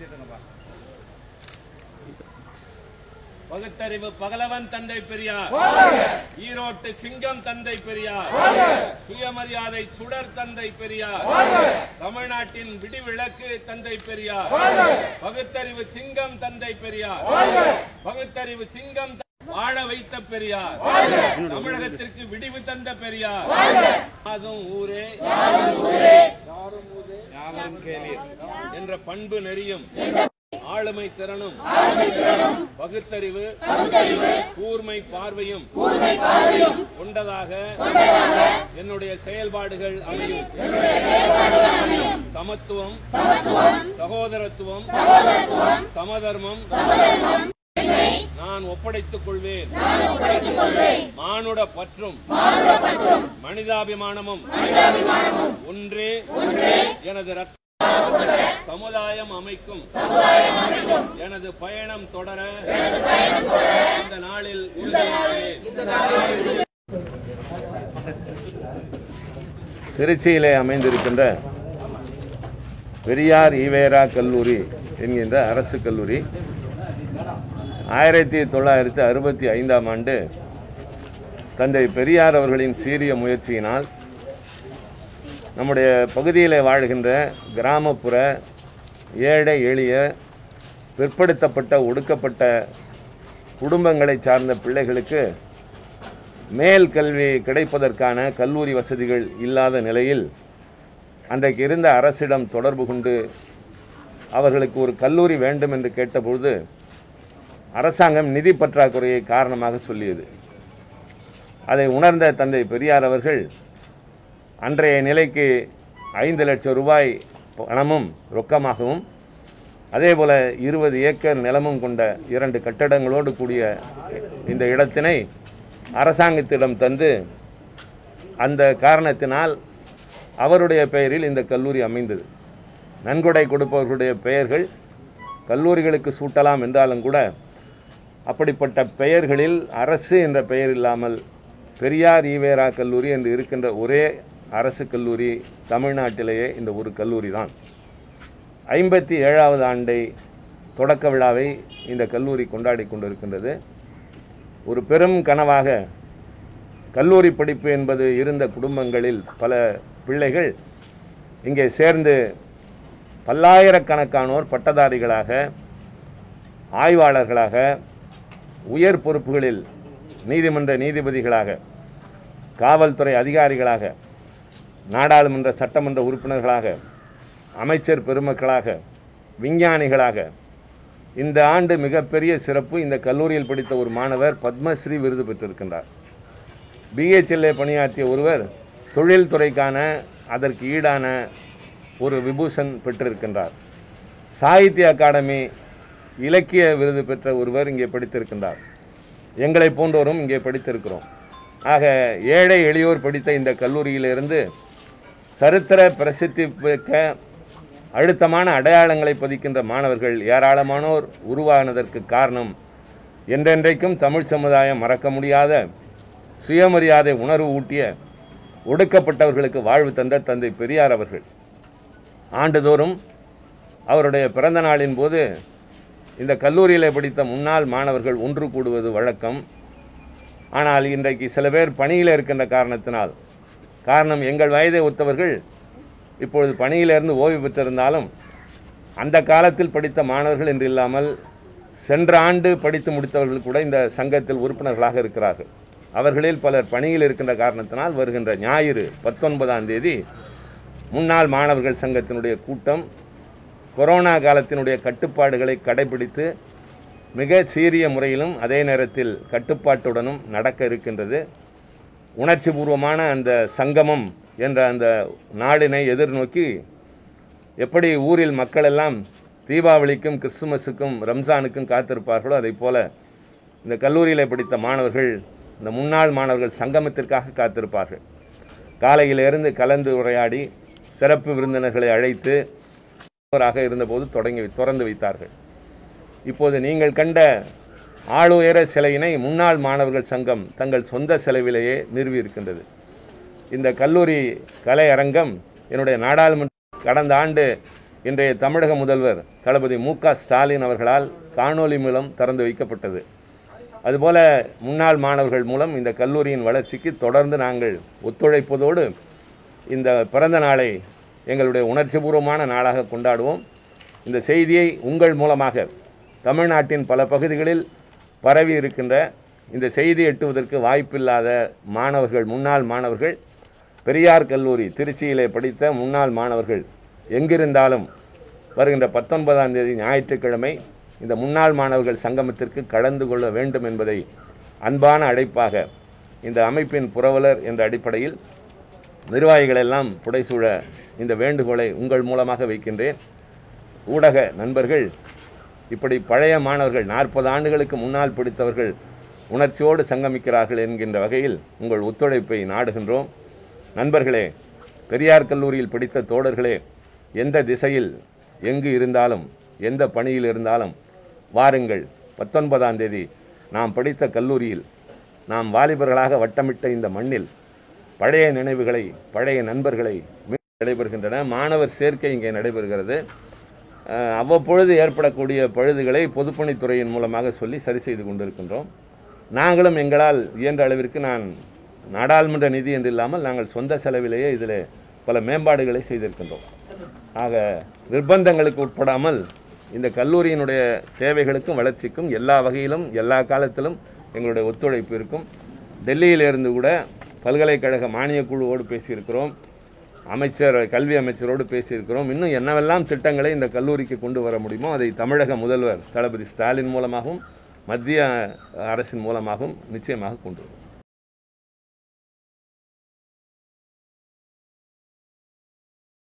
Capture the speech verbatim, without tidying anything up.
பகுத்தறிவு பகலவன் தந்தை பெரியார், ஈரோட்டு சிங்கம் தந்தை பெரியார், சுயமரியாதை சுடர் தந்தை பெரியார், தமிழ்நாட்டின் விடிவிளக்கு தந்தை பெரியார், பகுத்தறிவு சிங்கம் தந்தை பெரியார், பகுத்தறிவு சிங்கம் வாழ வைத்த பெரியார், தமிழகத்திற்கு விடிவு தந்த பெரியார், அதுவும் ஊரே யாரும் கேளீர் என்ற பண்பு நெறியும் ஆளுமை திறனும் பகுத்தறிவு கூர்மை பார்வையும் கொண்டதாக என்னுடைய செயல்பாடுகள் அமையும். சமத்துவம், சகோதரத்துவம், சமதர்மம் நான் ஒப்படைத்துக் கொள்வேன். மானுட பற்றும் மனிதாபிமானமும் ஒன்றே எனது ரத்த சமுதாயம் அமைக்கும். எனது பயணம் தொடர இந்த நாளில் திருச்சியிலே அமைந்திருக்கின்ற பெரியார் ஈவேரா கல்லூரி என்கின்ற அரசு கல்லூரி ஆயிரத்தி தொள்ளாயிரத்தி அறுபத்தி ஐந்தாம் ஆண்டு தந்தை பெரியார் அவர்களின் சீரிய முயற்சியினால் நம்முடைய பகுதியில் வாழ்கின்ற கிராமப்புற ஏழை எளிய பிற்படுத்தப்பட்ட ஒடுக்கப்பட்ட குடும்பங்களை சார்ந்த பிள்ளைகளுக்கு மேல் கல்வி கிடைப்பதற்கான கல்லூரி வசதிகள் இல்லாத நிலையில் அன்றைக்கு இருந்த அரசிடம் தொடர்பு கொண்டு அவர்களுக்கு ஒரு கல்லூரி வேண்டும் என்று கேட்டபொழுது அரசாங்கம் நிதி பற்றாக்குறையை காரணமாக சொல்லியது. அதை உணர்ந்த தந்தை பெரியார் அவர்கள் அன்றைய நிலைக்கு ஐந்து லட்சம் ரூபாய் பணமும் ரொக்கமாகவும் அதேபோல இருபது ஏக்கர் நிலமும் கொண்ட இரண்டு கட்டடங்களோடு கூடிய இந்த இடத்தினை அரசாங்கத்திடம் தந்து அந்த காரணத்தினால் அவருடைய பெயரில் இந்த கல்லூரி அமைந்தது. நன்கொடை கொடுப்பவர்களுடைய பெயர்கள் கல்லூரிகளுக்கு சூட்டலாம் என்றாலும் கூட அப்படிப்பட்ட பெயர்களில் அரசு என்ற பெயர் இல்லாமல் பெரியார் ஈவேரா கல்லூரி என்று இருக்கின்ற ஒரே அரசு கல்லூரி தமிழ்நாட்டிலேயே இந்த ஒரு கல்லூரி தான். ஐம்பத்தி ஏழாவது ஆண்டை தொடக்க விழாவை இந்த கல்லூரி கொண்டாடி கொண்டிருக்கின்றது. ஒரு பெரும் கனவாக கல்லூரி படிப்பு என்பது இருந்த குடும்பங்களில் பல பிள்ளைகள் இங்கே சேர்ந்து பல்லாயிரக்கணக்கானோர் பட்டதாரிகளாக, ஆய்வாளர்களாக, உயர் பொறுப்புகளில் நீதிமன்ற நீதிபதிகளாக, காவல்துறை அதிகாரிகளாக, நாடாளுமன்ற சட்டமன்ற உறுப்பினர்களாக, அமைச்சர் பெருமக்களாக, விஞ்ஞானிகளாக. இந்த ஆண்டு மிகப்பெரிய சிறப்பு, இந்த கல்லூரியில் படித்த ஒரு மாணவர் பத்மஸ்ரீ விருது பெற்றிருக்கின்றார். பிஹெச்எல்ஏ பணியாற்றிய ஒருவர் தொழில்துறைக்கான அதற்கு ஈடான ஒரு விபூஷன் பெற்றிருக்கின்றார். சாகித்ய அகாடமி இலக்கிய விருது பெற்ற ஒருவர் இங்கே படித்திருக்கின்றார். எங்களை போன்றோரும் இங்கே படித்திருக்கிறோம். ஆக ஏழை எளியோர் படித்த இந்த கல்லூரியிலிருந்து சரித்திர பிரசித்தி பெற்ற அழுத்தமான அடையாளங்களை பதிக்கின்ற மாணவர்கள் ஏராளமானோர் உருவானதற்கு காரணம் என்றென்றைக்கும் தமிழ் சமுதாயம் மறக்க முடியாத சுயமரியாதை உணர்வு ஊட்டிய ஒடுக்கப்பட்டவர்களுக்கு வாழ்வு தந்த தந்தை பெரியார் அவர்கள். ஆண்டுதோறும் அவருடைய பிறந்த நாளின் போது இந்த கல்லூரியில் படித்த முன்னாள் மாணவர்கள் ஒன்று கூடுவது வழக்கம். ஆனால் இன்றைக்கு சில பேர் பணியில் இருக்கின்ற காரணத்தினால், காரணம் எங்கள் வயதை ஒத்தவர்கள் இப்பொழுது பணியிலிருந்து ஓய்வு பெற்றிருந்தாலும் அந்த காலத்தில் படித்த மாணவர்கள் என்று இல்லாமல் சென்ற ஆண்டு படித்து முடித்தவர்கள் கூட இந்த சங்கத்தில் உறுப்பினர்களாக இருக்கிறார்கள். அவர்களில் பலர் பணியில் இருக்கின்ற காரணத்தினால் வருகின்ற ஞாயிறு பத்தொன்பதாம் தேதி முன்னாள் மாணவர்கள் சங்கத்தினுடைய கூட்டம் கொரோனா காலத்தினுடைய கட்டுப்பாடுகளை கடைபிடித்து மிக சீரிய முறையிலும் அதே நேரத்தில் கட்டுப்பாட்டுடனும் நடக்க இருக்கின்றது. உணர்ச்சி பூர்வமான அந்த சங்கமம் என்ற அந்த நாளினை எதிர்நோக்கி எப்படி ஊரில் மக்கள் எல்லாம் தீபாவளிக்கும் கிறிஸ்துமஸுக்கும் ரம்ஜானுக்கும் காத்திருப்பார்களோ அதை போல இந்த கல்லூரியில் படித்த மாணவர்கள் இந்த முன்னாள் மாணவர்கள் சங்கமத்திற்காக காத்திருப்பார்கள். காலையிலிருந்து கலந்து உரையாடி சிறப்பு விருந்தினர்களை அழைத்து இருந்தபோது தொடங்கி திறந்து வைத்தார்கள். இப்போது நீங்கள் கண்ட ஆளுயர சிலையினை முன்னாள் மாணவர்கள் சங்கம் தங்கள் சொந்த செலவிலேயே நிறுவி இருக்கின்றது. இந்த கல்லூரி கலை அரங்கம் என்னுடைய நாடாளுமன்ற கடந்த ஆண்டு இன்றைய தமிழக முதல்வர் தளபதி மு க ஸ்டாலின் அவர்களால் காணொலி மூலம் திறந்து வைக்கப்பட்டது. அதுபோல முன்னாள் மாணவர்கள் மூலம் இந்த கல்லூரியின் வளர்ச்சிக்கு தொடர்ந்து நாங்கள் ஒத்துழைப்பதோடு இந்த பிறந்த நாளை எங்களுடைய உணர்ச்சிபூர்வமான நாளாக கொண்டாடுவோம். இந்த செய்தியை உங்கள் மூலமாக தமிழ்நாட்டின் பல பகுதிகளில் பரவி இருக்கின்ற இந்த செய்தி எட்டுவதற்கு வாய்ப்பில்லாத மாணவர்கள், முன்னாள் மாணவர்கள், பெரியார் கல்லூரி திருச்சியிலே படித்த முன்னாள் மாணவர்கள் எங்கிருந்தாலும் வருகின்ற பத்தொன்பதாம் தேதி ஞாயிற்றுக்கிழமை இந்த முன்னாள் மாணவர்கள் சங்கமத்திற்கு கலந்து கொள்ள வேண்டும் என்பதை அன்பான அழைப்பாக இந்த அமைப்பின் புரவலர் என்ற அடிப்படையில் நிர்வாகிகள் எல்லாம் புடைசூழ இந்த வேண்டுகோளை உங்கள் மூலமாக வைக்கின்றேன். ஊடக நண்பர்கள், இப்படி பழைய மாணவர்கள் நாற்பது ஆண்டுகளுக்கு முன்னால் படித்தவர்கள் உணர்ச்சியோடு சங்கமிக்கிறார்கள் என்கின்ற வகையில் உங்கள் ஒத்துழைப்பை நாடுகின்றோம். நண்பர்களே, பெரியார் கல்லூரியில் படித்த தோழர்களே, எந்த திசையில் எங்கு இருந்தாலும் எந்த பணியில் இருந்தாலும் வாருங்கள். பத்தொன்பதாம் தேதி நாம் படித்த கல்லூரியில் நாம் வாலிபர்களாக வட்டமிட்ட இந்த மண்ணில் பழைய நினைவுகளை, பழைய நண்பர்களை நடைபெறுகின்றன. மாணவர் சேர்க்கை இங்கே நடைபெறுகிறது. அவ்வப்பொழுது ஏற்படக்கூடிய பழுதுகளை பொதுப்பணித்துறையின் மூலமாக சொல்லி சரி செய்து கொண்டிருக்கின்றோம். நாங்களும் எங்களால் இயன்ற அளவிற்கு, நான் நாடாளுமன்ற நிதி என்று இல்லாமல் நாங்கள் சொந்த செலவிலேயே இதில் பல மேம்பாடுகளை செய்திருக்கின்றோம். ஆக நிர்பந்தங்களுக்கு உட்படாமல் இந்த கல்லூரியினுடைய தேவைகளுக்கும் வளர்ச்சிக்கும் எல்லா வகையிலும் எல்லா காலத்திலும் எங்களுடைய ஒத்துழைப்பு இருக்கும். டெல்லியிலிருந்து கூட பல்கலைக்கழக மானியக் குழுவோடு பேசியிருக்கிறோம், அமைச்சர் கல்வி அமைச்சரோடு பேசியிருக்கிறோம். இன்னும் என்னவெல்லாம் திட்டங்களை இந்த கல்லூரிக்கு கொண்டு வர முடியுமோ அதை தமிழக முதல்வர் தளபதி ஸ்டாலின் மூலமாகவும் மத்திய அரசின் மூலமாகவும் நிச்சயமாக கொண்டு வரும்.